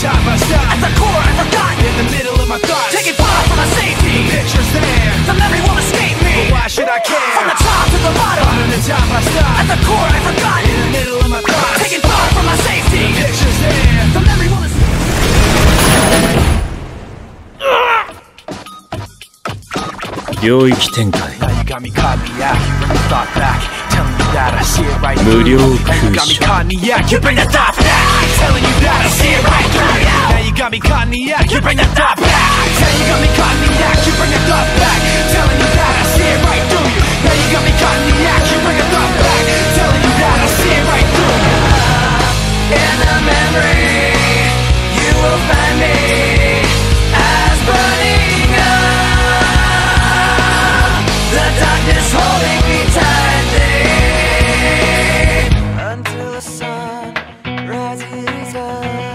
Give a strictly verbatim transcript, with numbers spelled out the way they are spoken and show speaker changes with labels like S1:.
S1: top I stop.
S2: At the core I forgot.
S1: In the middle of my thoughts.
S2: Taking far from my safety.
S1: The picture's there.
S2: The memory won't escape me.
S1: But why should I care?
S2: From the top to the bottom.
S1: On the top I stop.
S2: At the core I forgot.
S1: In the middle of my thoughts.
S2: Taking far from my safety.
S1: The picture's there.
S2: The memory won't escape me.
S3: 領域展開
S1: Now you got me caught me out. You bring the thought back. Telling you that I see it right
S3: 無
S1: through
S3: 料
S1: you. Now you
S3: 空
S1: got me
S3: 所
S1: caught me out. You bring the thought back. Telling you that I see it right through you. Now you got me caught me out. You bring the thought back. Tell you got me caught me out. You bring the thought back. Telling you that I see it right through you. Now you got me caught me out. You bring the thought back. Telling you that I see it right through you.
S2: In the memory, you will find me as burning up. The darkness holding me tightly until the sun rises up.